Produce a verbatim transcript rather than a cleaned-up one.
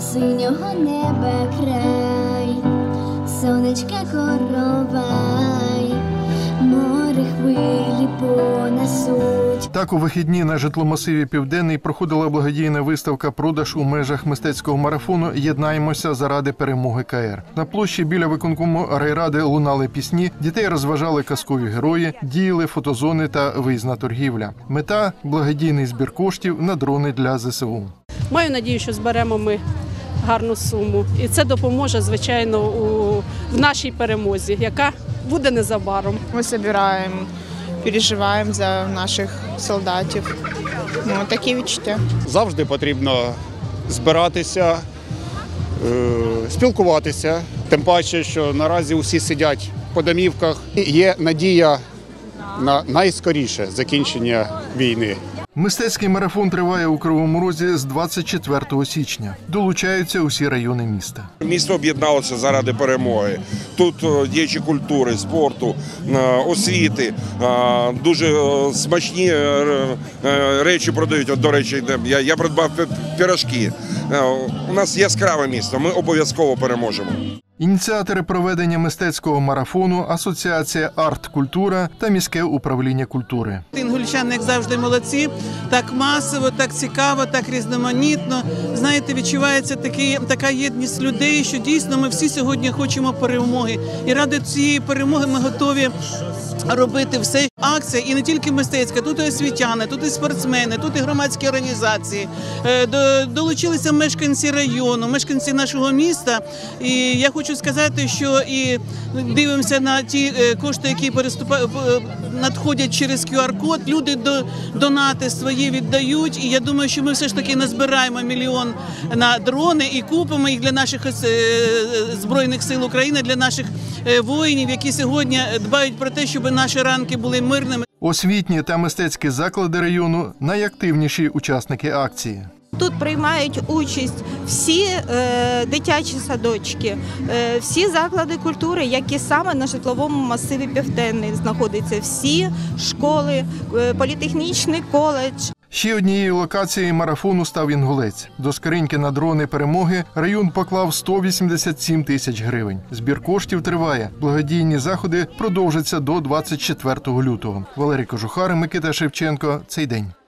синього неба край, сонечка коровай, море хвилі понесуть. Так у вихідні на житломасиві «Південний» проходила благодійна виставка «Продаж у межах мистецького марафону «Єднаємося заради перемоги КР». На площі біля виконкому райради лунали пісні, дітей розважали казкові герої, діяли фотозони та виїзна торгівля. Мета – благодійний збір коштів на дрони для ЗСУ. Маю надію, що зберемо ми гарну суму. І це допоможе, звичайно, у, в нашій перемозі, яка буде незабаром. Ми збираємо, переживаємо за наших солдатів. Ну, такі відчуття. Завжди потрібно збиратися, спілкуватися. Тим паче, що наразі усі сидять по домівках. Є надія на найскоріше закінчення війни. Мистецький марафон триває у Кривому Розі з двадцять четвертого січня. Долучаються усі райони міста. Місто об'єдналося заради перемоги. Тут діячі культури, спорту, освіти, дуже смачні речі продають. От, до речі, я, я придбав пирожки. У нас яскраве місто, ми обов'язково переможемо. Ініціатори проведення мистецького марафону – Асоціація «Арт-культура» та міське управління культури. Інгульчани, як завжди, молодці. Так масово, так цікаво, так різноманітно. Знаєте, відчувається такі, така єдність людей, що дійсно ми всі сьогодні хочемо перемоги. І ради цієї перемоги ми готові робити все. Акція і не тільки мистецька, тут і освітяни, тут і спортсмени, тут і громадські організації. Долучилися мешканці району, мешканці нашого міста. І я хочу сказати, що і дивимося на ті кошти, які надходять через ку ар код. Люди донати свої віддають. І я думаю, що ми все ж таки назбираємо мільйон на дрони і купимо їх для наших Збройних сил України, для наших воїнів, які сьогодні дбають про те, щоб наші ранки були мирними. Освітні та мистецькі заклади району – найактивніші учасники акції. Тут приймають участь всі е, дитячі садочки, е, всі заклади культури, які саме на житловому масиві «Південний» знаходяться. Всі школи, е, політехнічний коледж. Ще однією локацією марафону став Інгулець. До скриньки на дрони перемоги район поклав сто вісімдесят сім тисяч гривень. Збір коштів триває. Благодійні заходи продовжаться до двадцять четвертого лютого. Валерій Кожухар, Микита Шевченко. Цей день.